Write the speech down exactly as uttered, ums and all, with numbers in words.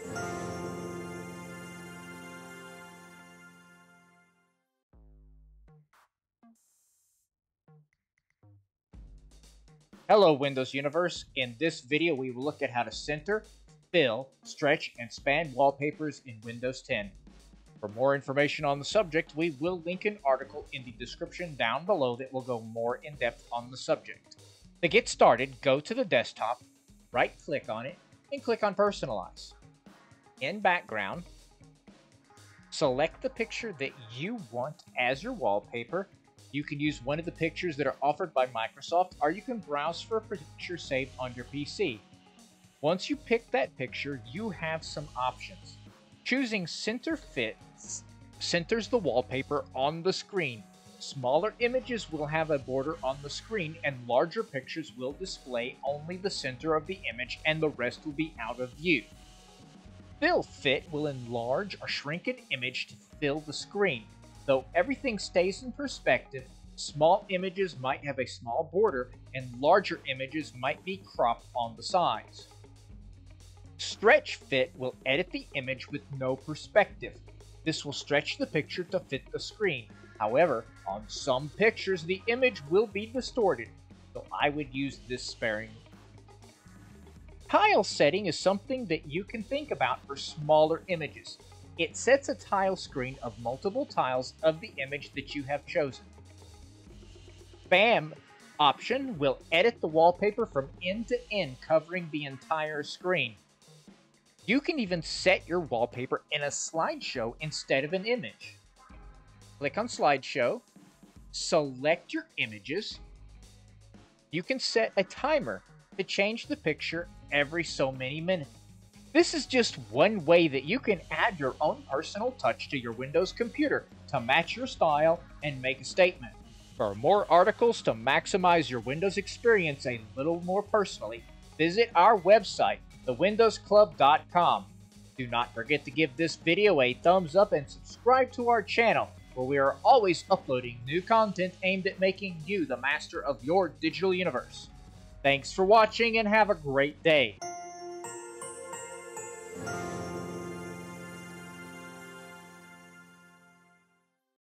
Hello Windows Universe. In this video we will look at how to center, fill, stretch, and span wallpapers in Windows ten. For more information on the subject, we will link an article in the description down below that will go more in depth on the subject. To get started, go to the desktop, right click on it, and click on Personalize. In Background, select the picture that you want as your wallpaper. You can use one of the pictures that are offered by Microsoft, or you can browse for a picture saved on your P C. Once you pick that picture, you have some options. Choosing Center Fit centers the wallpaper on the screen. Smaller images will have a border on the screen, and larger pictures will display only the center of the image and the rest will be out of view. Fill Fit will enlarge or shrink an image to fill the screen. Though everything stays in perspective, small images might have a small border and larger images might be cropped on the sides. Stretch Fit will edit the image with no perspective. This will stretch the picture to fit the screen. However, on some pictures the image will be distorted, so I would use this sparingly. Tile setting is something that you can think about for smaller images. It sets a tile screen of multiple tiles of the image that you have chosen. Span option will edit the wallpaper from end to end, covering the entire screen. You can even set your wallpaper in a slideshow instead of an image. Click on Slideshow, select your images. You can set a timer to change the picture every so many minutes. This is just one way that you can add your own personal touch to your Windows computer to match your style and make a statement. For more articles to maximize your Windows experience a little more personally, visit our website, the windows club dot com. Do not forget to give this video a thumbs up and subscribe to our channel, where we are always uploading new content aimed at making you the master of your digital universe. Thanks for watching and have a great day.